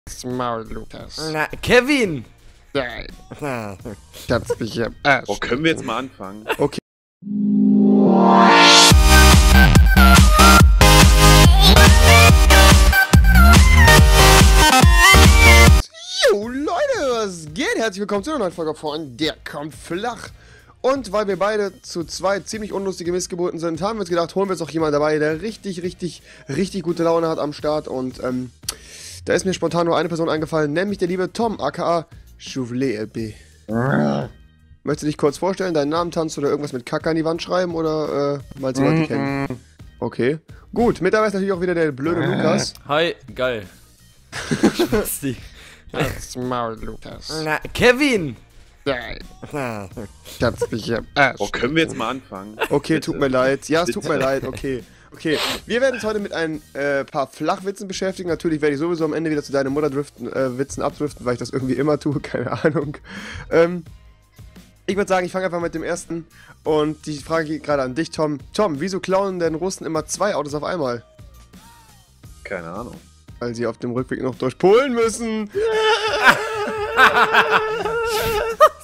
Maul, Lukas. Na, Kevin! Nein. Ich hab's mich am Arsch. Oh, können wir jetzt mal anfangen? Okay. Jo, Leute, was geht? Herzlich willkommen zu einer neuen Folge von Der kommt flach. Und weil wir beide zu zwei ziemlich unlustige Missgeburten sind, haben wir uns gedacht, holen wir jetzt auch jemanden dabei, der richtig gute Laune hat am Start. Und da ist mir spontan nur eine Person eingefallen, nämlich der liebe Tom, aka Chouvelet LB. Möchtest du dich kurz vorstellen, deinen Namen tanzt oder irgendwas mit Kacke an die Wand schreiben oder mal die Leute kennen? Okay. Gut, mit dabei ist natürlich auch wieder der blöde Lukas. Hi, geil. Spasti. Das Maul, Lukas. Na, Kevin! Nein. Ich hab's mich am Arsch. Oh, können wir jetzt mal anfangen? Okay, Bitte. tut mir leid. Ja, es tut mir leid, okay. Okay, wir werden uns heute mit ein paar Flachwitzen beschäftigen. Natürlich werde ich sowieso am Ende wieder zu deinem Witzen abdriften, weil ich das irgendwie immer tue, keine Ahnung. Ich würde sagen, ich fange einfach mit dem ersten. Und die Frage geht gerade an dich, Tom. Tom, wieso klauen denn Russen immer zwei Autos auf einmal? Keine Ahnung. Weil sie auf dem Rückweg noch durch Polen müssen.